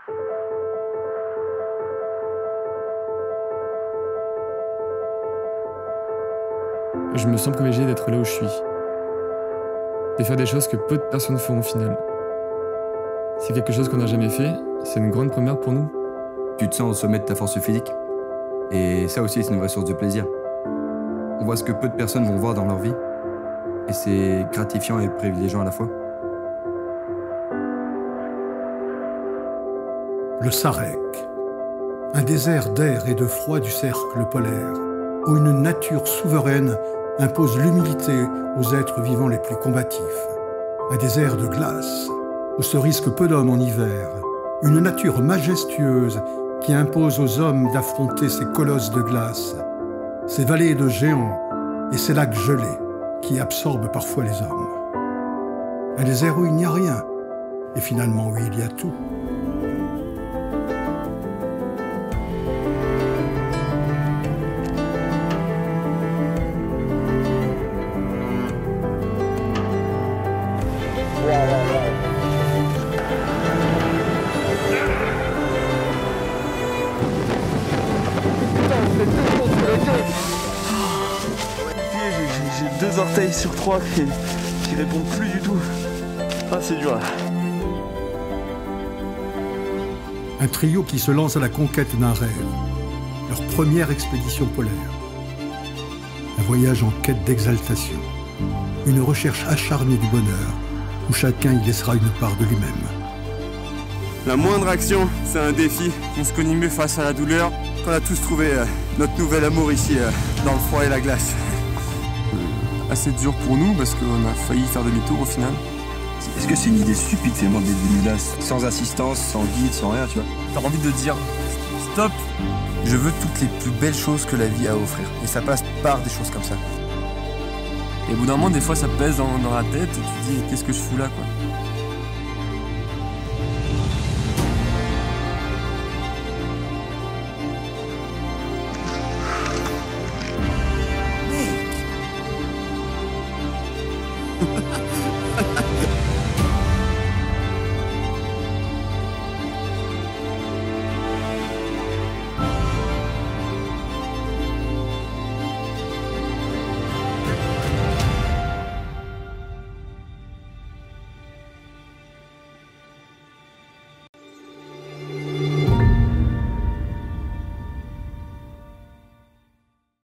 Je me sens privilégié d'être là où je suis. De faire des choses que peu de personnes feront au final. C'est quelque chose qu'on n'a jamais fait, c'est une grande première pour nous. Tu te sens au sommet de ta force physique. Et ça aussi, c'est une vraie source de plaisir. On voit ce que peu de personnes vont voir dans leur vie. Et c'est gratifiant et privilégiant à la fois. Le Sarek, un désert d'air et de froid du cercle polaire, où une nature souveraine impose l'humilité aux êtres vivants les plus combatifs. Un désert de glace, où se risquent peu d'hommes en hiver. Une nature majestueuse qui impose aux hommes d'affronter ces colosses de glace, ces vallées de géants et ces lacs gelés qui absorbent parfois les hommes. Un désert où il n'y a rien, et finalement où il y a tout. J'ai 2 orteils sur 3 qui répondent plus du tout. Ah, c'est dur là. Un trio qui se lance à la conquête d'un rêve, leur première expédition polaire. Un voyage en quête d'exaltation, une recherche acharnée du bonheur, où chacun y laissera une part de lui-même. La moindre action, c'est un défi. On se connaît mieux face à la douleur qu'on a tous trouvé notre nouvel amour ici, dans le froid et la glace. Assez dur pour nous parce qu'on a failli faire demi-tour au final. Est-ce que c'est une idée stupide finalement d'être venu là, sans assistance, sans guide, sans rien, tu vois? T'as envie de dire stop, je veux toutes les plus belles choses que la vie a à offrir. Et ça passe par des choses comme ça. Et au bout d'un moment, des fois, ça pèse dans la tête et tu te dis qu'est-ce que je fous là, quoi. Ha ha ha!